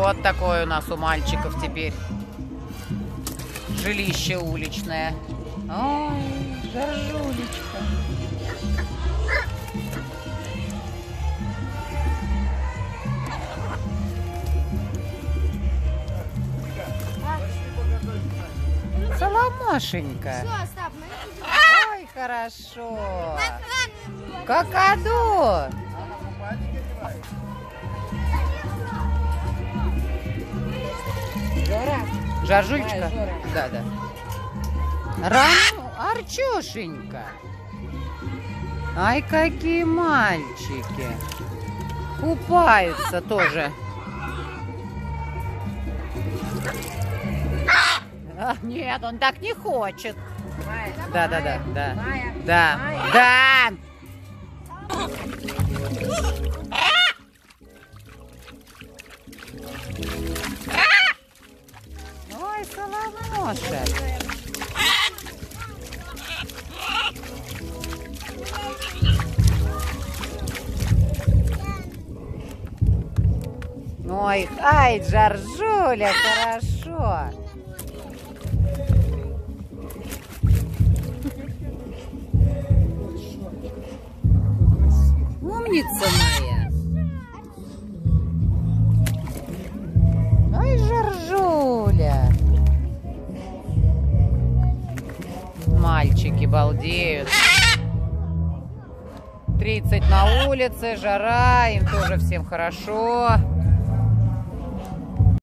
Вот такое у нас у мальчиков теперь жилище уличное. Ой, Жоржулечка. Соломошенька. Ой, хорошо. Какаду. Жоржулечка? Да, да. Арчошенька. Ай, какие мальчики. Купаются тоже. Нет, он так не хочет. Да, да, да, да. Да, да. Ой, Соломоша. Ой, ай, Жоржуля, хорошо. Умница моя. Ай, Жоржуля. Мальчики балдеют. 30 на улице, жара, им тоже всем хорошо.